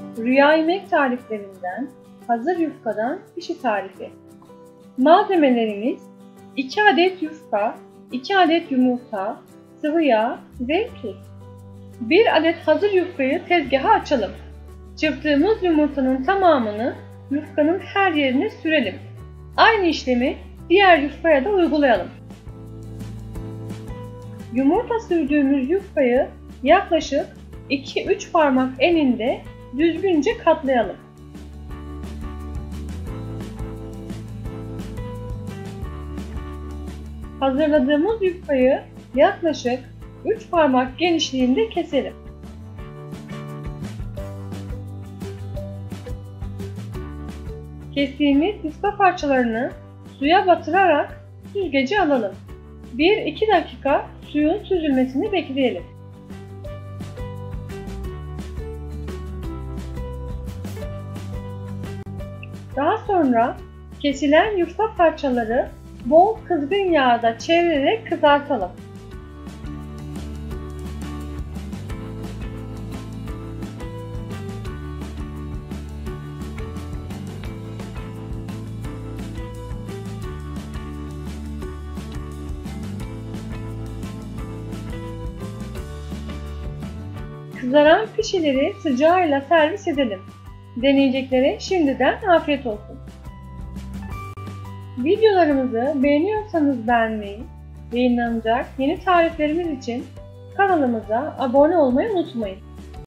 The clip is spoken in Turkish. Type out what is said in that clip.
Rüya yemek tariflerinden, hazır yufkadan pişi tarifi. Malzemelerimiz 2 adet yufka, 2 adet yumurta, sıvı yağ ve tuz. 1 adet hazır yufkayı tezgaha açalım. Çırptığımız yumurtanın tamamını yufkanın her yerine sürelim. Aynı işlemi diğer yufkaya da uygulayalım. Yumurta sürdüğümüz yufkayı yaklaşık 2-3 parmak eninde düzgünce katlayalım. Hazırladığımız yufkayı yaklaşık 3 parmak genişliğinde keselim. Kestiğimiz yufka parçalarını suya batırarak süzgece alalım. 1-2 dakika suyun süzülmesini bekleyelim. Daha sonra kesilen yufka parçaları bol kızgın yağda çevirerek kızartalım. Kızaran pişileri sıcağıyla servis edelim. Deneyeceklere şimdiden afiyet olsun. Videolarımızı beğeniyorsanız beğenmeyi, yayınlanacak yeni tariflerimiz için kanalımıza abone olmayı unutmayın.